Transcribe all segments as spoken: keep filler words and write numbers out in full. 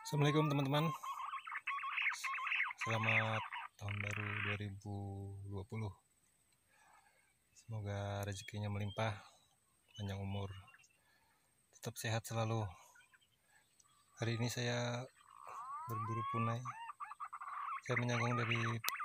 Assalamualaikum teman-teman. Selamat tahun baru dua ribu dua puluh. Semoga rezekinya melimpah, panjang umur, tetap sehat selalu. Hari ini saya berburu punai. Saya menyangkong dari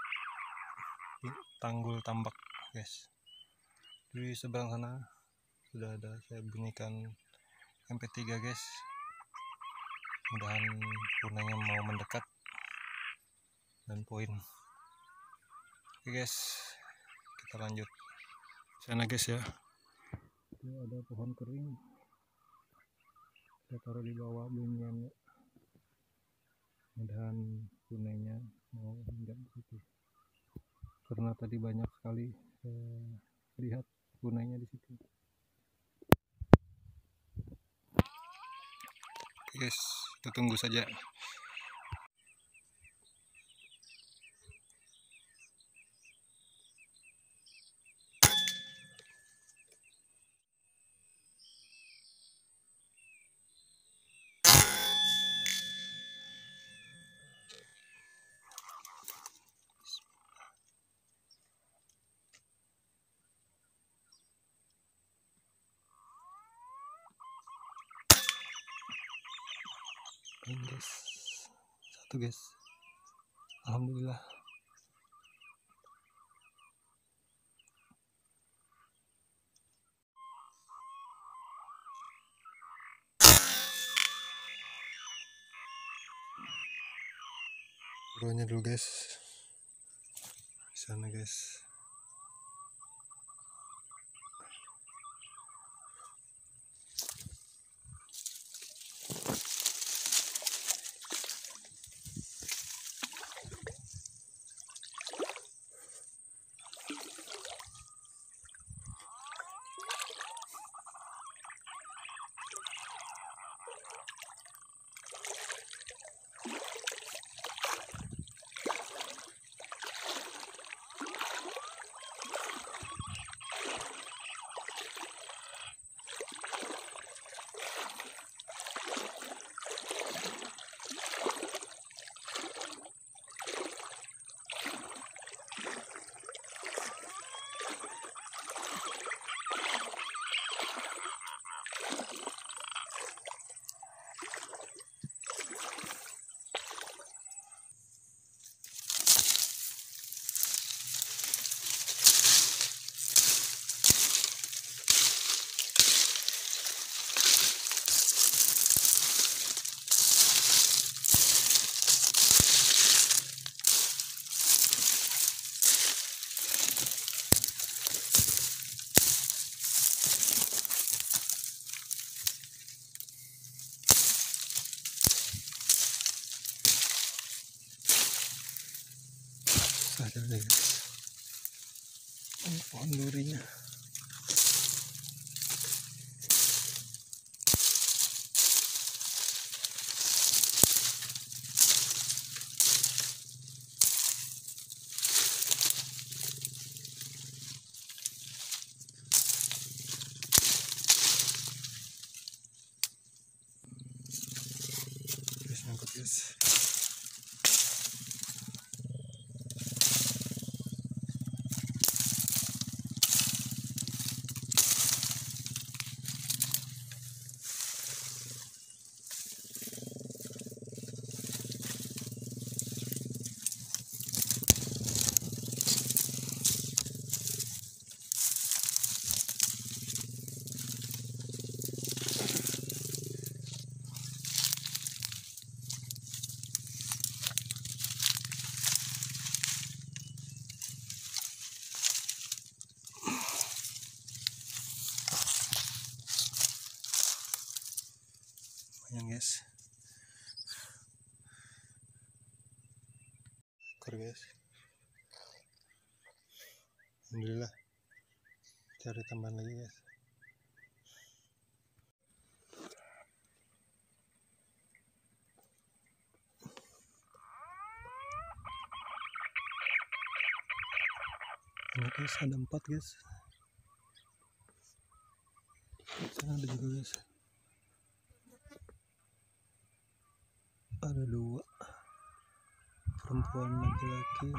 Tanggul Tambak, guys. Di seberang sana sudah ada saya bunyikan M P tiga, guys. Mudahan punainya mau mendekat dan poin. Oke guys, kita lanjut sana guys ya. Itu ada pohon kering, saya taruh di bawah bunyiannya. Mudahan punainya mau hinggap di situ, karena tadi banyak sekali saya lihat punainya di situ. Oke guys, kita tunggu saja. Ini guys, satu guys, alhamdulillah. Buruannya dulu guys, di sana guys. Ada nih guys, ini pohon durinya. Guys, nyangkut guys. Lumayan guys, syukur guys, alhamdulillah. Cari tambahan lagi guys. Ini guys, ada empat guys. Sana ada juga guys. ada dua perempuan laki-laki.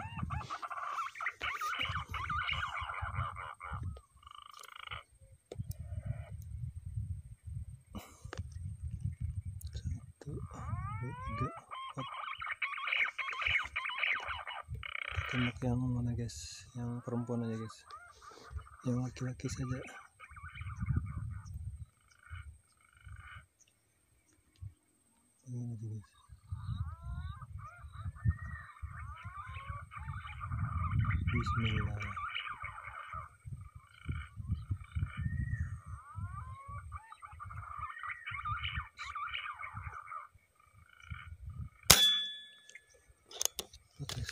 Satu, dua, tiga, empat. Tembak yang mana guys? Yang perempuan aja guys. Yang laki-laki saja. Ini guys. Bismillah. Oke.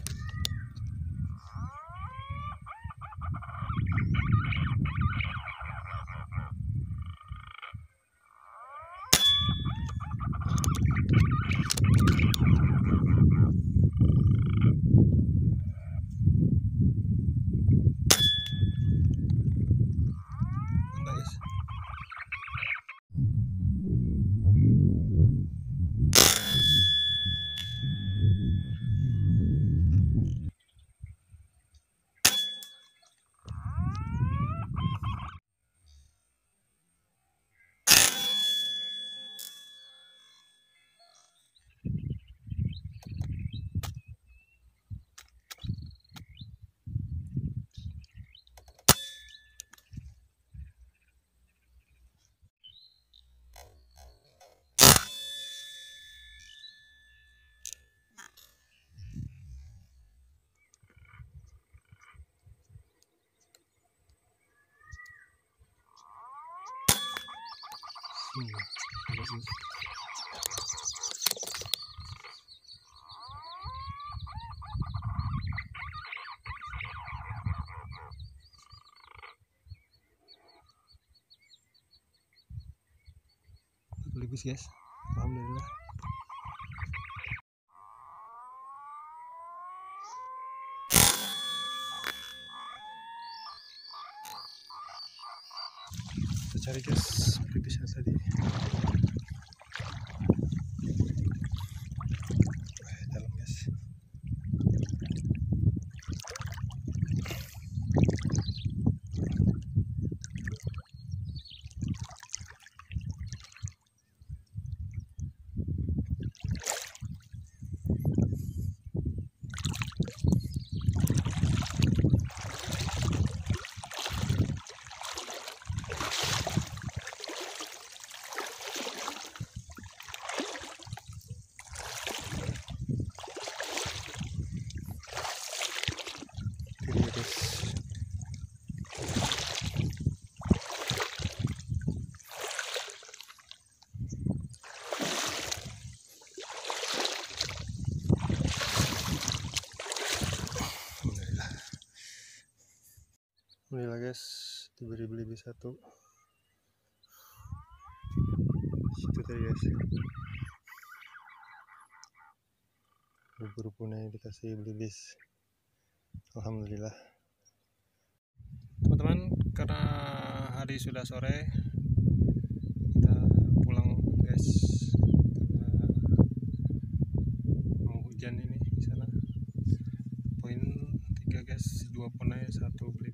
Nice. Hmm, bagus. Bagus guys, alhamdulillah. Kita cari guys pelipis tadi. Dalam guys. Alhamdulillah guys, diberi beli satu. Situ tadi guys. Bubur punai dikasih belibis. Alhamdulillah. Teman-teman, karena hari sudah sore, kita pulang guys. Karena mau hujan ini di sana. Poin tiga guys, dua punai, satu belibis.